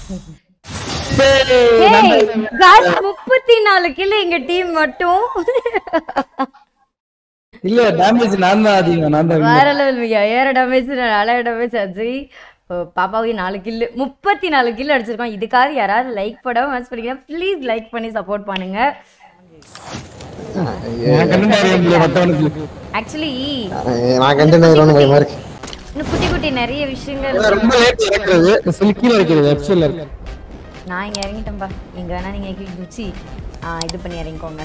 Hey, guys, 34 kill எங்க team மட்டும். இல்ல டேமேஜ் நான் தான் அதிகம் நான் தான் வேற லெவல் மிக 1000 டேமேஜ் 4000 டேமேஜ் ஆச்சு. பாப்பாவுக்கு 4 கில் 34 கில் அடிச்சிருக்கோம். இதுக்காக யாராவது லைக் போடாம வாட்ச் பண்ணீங்க ப்ளீஸ் லைக் பண்ணி சப்போர்ட் பண்ணுங்க. ஆக்சுவலி நான் கண்டென்ட் ஆயிரோன்னு பயமா இருக்கு. இன்னும் குட்டி குட்டி நிறைய விஷயங்கள் ரொம்ப லேட் இறக்குறது சில்கில இருக்குது எப்சல்ல இருக்கு. நான் இங்க இறங்கிட்டேன்பா. இங்க வேணா நீங்க குச்சி இது பண்ணி இறங்கிக்கோங்க.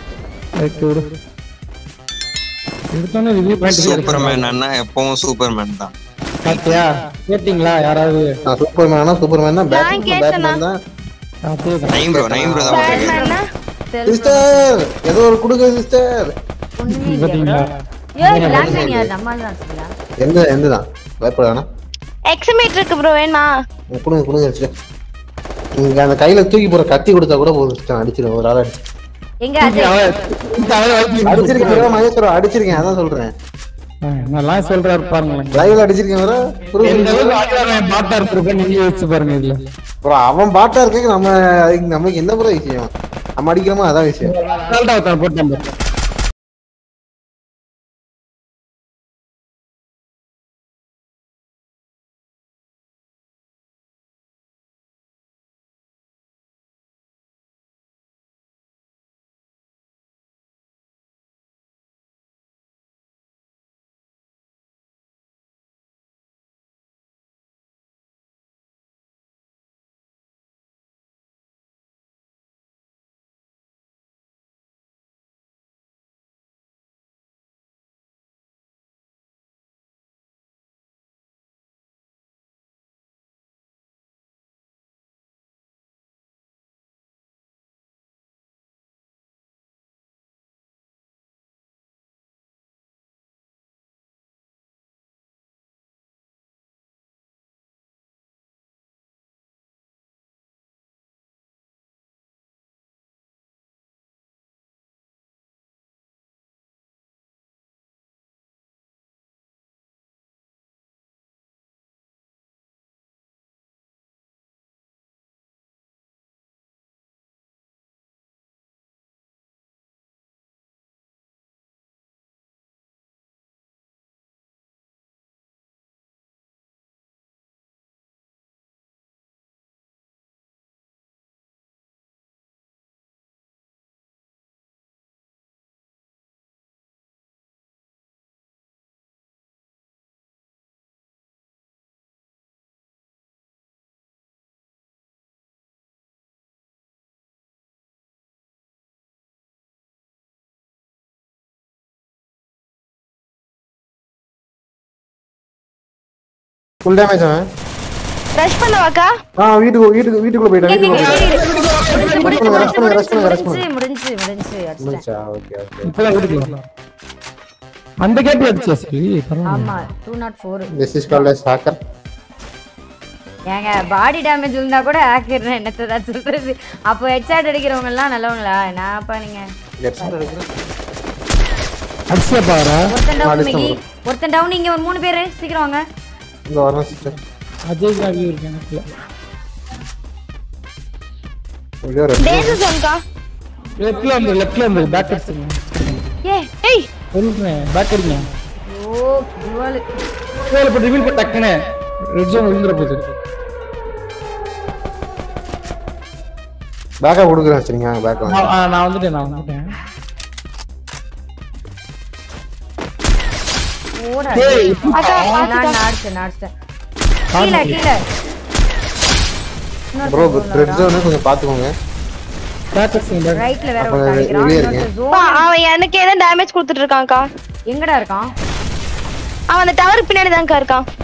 எடுத்தோனே ரிவ்யூ பண்ணிட்டு சூப்பர்மேன் அண்ணா எப்பவும் சூப்பர்மேன் தான். பாத்தியா கேட்டிங்களா யாராவது நான் சூப்பர்மேன் தான் பேட்மேன் தான். நைம் ப்ரோ தான் பேட்மேன்னா சிஸ்டர் ஏதோ ஒரு குடுங்க சிஸ்டர். பாத்தீங்களா ஏய் லாங்குவேஜ் யார் நம்மால தான் சொல்லுங்க. எந்த தான் பயப்படாதனா எக்ஸமேட் இருக்கு ப்ரோ வேணா குடுங்க சிஸ்டர். நீங்க அந்த கையில தூக்கி போற கத்தி கொடுத்தா கூட போதும் சிஸ்டர் அடிச்சிரும் ஒரு ஆள அடிச்சு. எங்க அடிச்சிருக்கீங்க மகேஸ்வரா அடிச்சிருக்கேன் அதான் சொல்றேன். நல்லா சொல்றாரு பாருங்க லைவ்ல அடிச்சிருக்கீங்க வர பாட்டா இருக்க நீங்க யோசிச்சு பாருங்க இதுல ப்ரோ அவன் பாட்டா இருக்க நமக்கு என்ன ப்ரோ விஷயம் நம்ம அடிக்கிறோமா அதான் விஷயம். போட்டு ஃபுல் டேமேஜ் அவன் ரஷ் பண்ணவாக்கா வீட்டுக்குள்ள போய்டா முடிஞ்சு ஓகே இப்பதான் வீட்டுக்கு அந்த கேட் வச்சா சரி ஆமா 204 this is called as hacker. ஏங்க பாடி டேமேஜ் இருந்தா கூட ஹேக்கர்னா என்னத்த தான் சொல்றது. அப்போ ஹெட்ஷாட் அடிக்கிறவங்க எல்லாம் நல்லவங்களா என்னப்பா நீங்க அடிச்சா பாரு ஒருத்தன் டவுன் இங்க ஒரு 3 பேர் சீக்கிரம் வாங்க. இந்த வரணும் சிஸ்டர் அஜய் காவி இருக்கு எனக்கு டேஞ்சர் ஜோன்கா லெஃப்ட்ல வந்து பேக் அடிச்சுங்க. ஏய் சொல்றேன் பேக் அடிங்க. ஓ குவால் கோல போட்டு ரிவீல் பண்ண டக்கனே ரெட் ஜோன் விழுந்துற போகுது. பேக்கா கொடுக்குறேன் சரிங்க பேக் வாங்க. நான் வந்துட்டேன் ஓடா அக்கா நாட்ஸ் கீழ ப்ரோ ரெட் ஜோன் கொஞ்சம் பாத்துக்கோங்க. ரைட்ல வேற ஒரு அடிக்குறான். அவன் எனக்கு ஏதோ டேமேஜ் கொடுத்துட்டு இருக்கான்க்கா. எங்கடா இருக்கான் அவன் அந்த டவருக்கு பின்னாடி தான்க்கா இருக்கான்.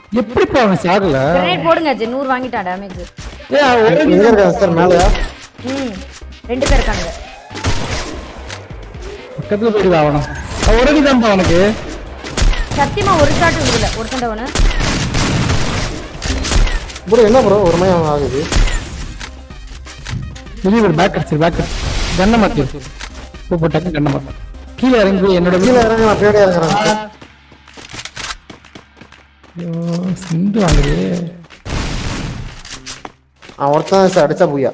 எப்படிப்பா அவன் சாகல? கிரேட் போடுங்க 100 வாங்கிட்டான் டேமேஜ். எங்க இருக்காங்க சார் மேலயா? ரெண்டு பேர் இருக்காங்க. பக்கத்துல போயிடுதா அவன? ஒரேடி தான்ப்பா அவனுக்கு. சத்தியமா ஒரு ஷாட் விடல. ஒருத்தண்டவன. ப்ரோ என்ன ப்ரோ ஒரு மயம் ஆகுது. வெளிய ஒரு பேக் அடிச்சு கண்ண மாத்தி. போட்டாக்க கண்ண மாத்தி. கீழ இறங்கி என்னோட கீழ இறங்க நான் பின்னாடி இறங்குறேன். ஐயோ சிந்து வாங்குது. ஒருத்தன் சார் அடிச்சா போயா.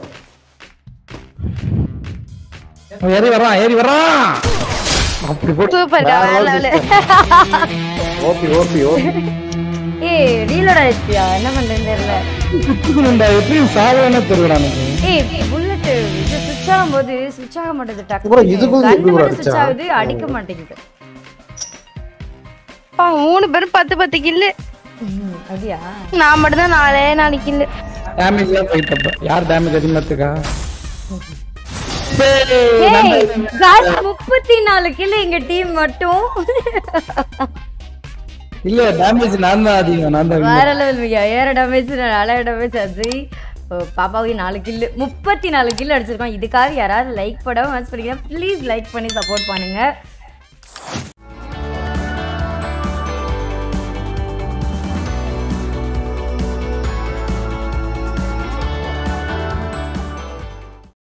ஏறி வரான். அப்படி போட்டு சூப்பர் லெவல். ஓபி. ஏய் ரீலோட் ஆயிடுச்சியா? என்ன பண்றேன்னு தெரியல. குத்துக்குண்டா எப்படி சாவனே தெரியலடா எனக்கு. ஏய் புல்லட் இது ஸ்விட்ச் ஆகும்போது ஸ்விட்ச் ஆக மாட்டேங்குது டக்கு. ப்ரோ இதுக்குள்ள எப்படி ப்ரோ ஸ்விட்ச் ஆகுது அடிக்க மாட்டேங்குது. 3 பேரும் 10 கில்லு. அப்படியா? நான் மட்டும் தான் 4 கில்லு. டேமேஜ் தான் போயிட்டப்ப. யார் டேமேஜ் அதிகமா எடுத்துக்கா? ஏய் गाइस 34 கில் எங்க டீம் மட்டும். இல்ல டேமேஜ் நான் தான் அதிகம். வேற லெவல் மிக 7 டேமேஜ் 4 டேமேஜ் ஆச்சு. பாப்பாவுக்கு 4 கில் 34 கில் அடிச்சிருக்கோம். இதுக்காக யாராவது லைக் போடாம வாட்ச் பண்ணீங்கன்னா ப்ளீஸ் லைக் பண்ணி சப்போர்ட் பண்ணுங்க.